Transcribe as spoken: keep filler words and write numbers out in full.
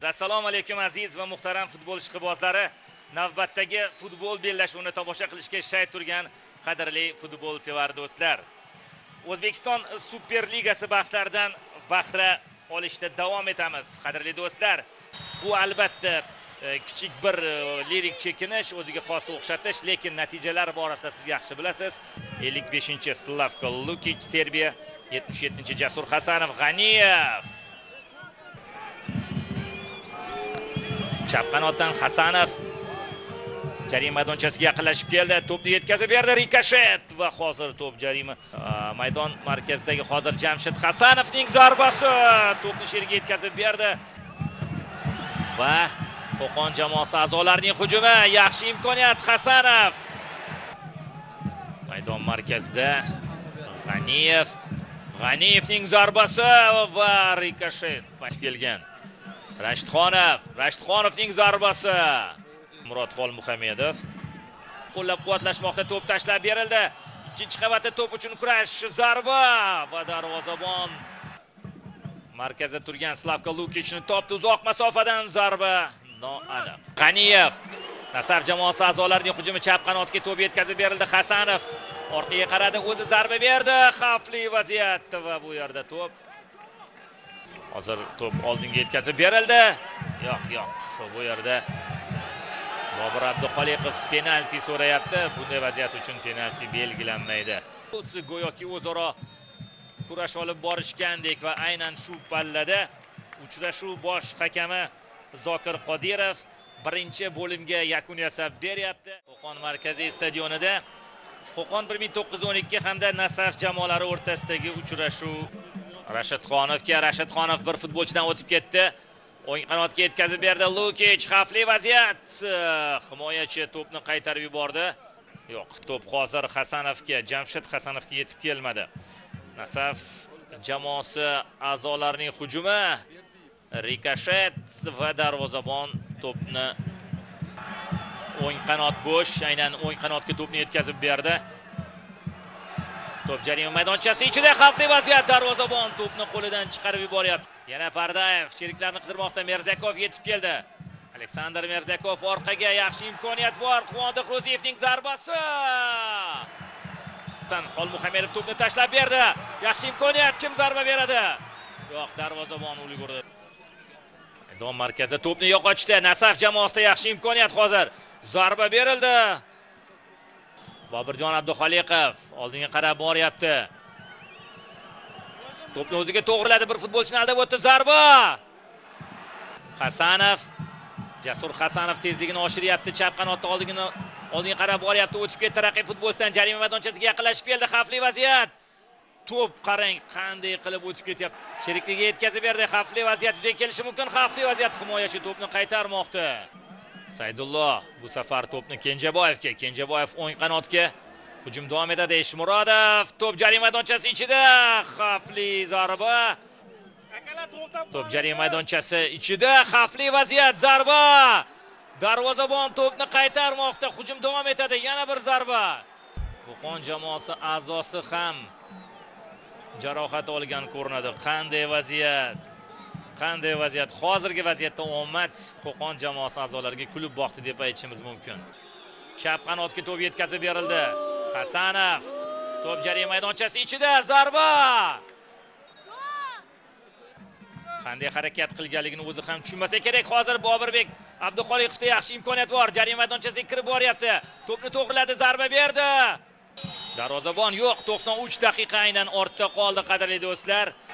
Assalomu alaykum aziz va muhtaram futbol ishqibozlari. Navbatdagi futbol bellashuvini tomosha qilishga shay turgan qadrli futbol sevar do'stlar. O'zbekiston Superligasi bahslaridan bahra olishda davom etamiz. Qadrli do'stlar, bu albatta kichik bir lirik chekinish, o'ziga xos o'xshatish, lekin natijalar borasida siz yaxshi bilasiz. ellik beshinchi Slavko Lukic Serbiya, yetmish yettinchi Jasur Hasanov G'aniyev. Chap qanotdan Hasanov jarima maydonchasiga yaqinlashib keldi, to'pni yetkazib berdi, rikoshet va hozir to'p jarima maydon markazidagi hozir Jamshid Hasanovning zarbasi to'pni sheriga yetkazib berdi va Qo'qon jamoasi a'zolarining hujumi, yaxshi imkoniyat Hasanov. Maydon markazida G'aniyev, G'aniyevning zarbasi va rikoshet kelgan. Rashidxonov, Rashidxonovning zarbasi. Murod Xolmuhamedov qo'llab-quvvatlashmoqda, to'p tashlab berildi. Ikkinchi qavatda to'p uchun kurash, zarba va darvozabon markazda turgan Slavko Lukichni topdi, uzoq masofadan zarba noaniq. G'aniyev, Nasaf jamoasi a'zolarining hujumi, chap qanotga to'p yetkazib berildi. Hasanov orqaga qaradi, o'zi zarba berdi, xavfli vaziyat va bu yerda to'p hozir to'p oldinga yetkazib berildi. Yo'q, yo'q, bu yerda Bobur Abduxoliqov penalti so'rayapti. Bunday vaziyat uchun penalti belgilanmaydi. Bo'lsa go'yoki o'zaro kurash olib borishgandek va aynan shu pallada uchrashuv bosh hakami Zokir Qodirov birinchi bo'limga yakun yasab beryapti. Qo'qon markaziy stadionida Qo'qon bir ming to'qqiz yuz o'n ikki hamda Nasaf jamoalari o'rtasidagi uchrashuv. Rashidxonovga, Rashidxonov bir futbolchidan o'tib ketdi. O'ng qanotga yetkazib berdi. Lukic, xavfli vaziyat. Himoyachi to'pni qaytarib yubordi. Yo'q, to'p hozir Hasanovga, Jamshid Hasanovga yetib kelmadi. Nasaf jamoasi a'zolarining hujumi, rikoshet va darvozabon to'pni o'ng qanot bo'sh, aynan o'ng qanotga to'pni yetkazib berdi. To'p jarima maydonchasi ichida, xavfli vaziyat, darvozabon to'pni qo'lidan chiqarib yuboryapti. Yana Pardayev sheriklarni qidirmoqda, Merzakov yetib keldi. Aleksandr Merzakov orqaga, yaxshi imkoniyat bor. Quvondiq Ro'ziyevning zarbasi. Tan Xolmuhamedov to'pni tashlab berdi. Yaxshi imkoniyat, kim zarba beradi? Yo'q, darvozabon ulgurdi. Maydon markazida to'pni yo'qotishda Nasaf jamoasida yaxshi imkoniyat hozir. Zarba berildi. Bobirjon Abduxoliqov oldinga qarab boryapti. To'pni o'ziga to'g'riladi, bir futbolchini aldab o'tdi, zarba. Hasanov, Jasur Hasanov tezligini oshiryapti, chap qanotda oldinga oldinga qarab boryapti, o'tib ketdi raqib futbolchidan, jarima maydonchasiga yaqinlashib keldi, xavfli vaziyat. To'p qarang, qanday qilib o'tib ketyapti. Sherikligi yetkazib berdi, xavfli vaziyat yuzaga kelishi mumkin, xavfli vaziyat, himoyachi to'pni qaytarmoqda. Saydulloh bu safar to'pni Kenjaboyevga, Kenjaboyev o'ng qanotga hujum davom etadi. Eshmurodov, to'p jarima maydonchasi ichida, xavfli zarba. To'p jarima maydonchasi ichida, xavfli vaziyat, zarba. Darvozabon to'pni qaytarmoqda, hujum davom etadi, yana bir zarba. Qo'qon jamoasi a'zosi ham jarohat olgan ko'rinadi. Qanday vaziyat? Qanday vaziyat? Hozirgi vaziyatda omad Qo'qon jamoasi a'zolariga kulib boqdi deb aytishimiz mumkin. Chap qanotga to'p yetkazib berildi. Hasanov, to'p jarima maydonchasi ichida, zarba. Qanday harakat qilganligini o'zi ham tushunmasa kerak. Hozir Bobirbek Abduxoliqovda yaxshi imkoniyat bor. Jarima maydonchasiga kirib boryapti. To'pni to'g'riladi, zarba berdi. Darvozabon yo'q, to'qson uch daqiqa aynan ortda qoldi qadrli do'stlar.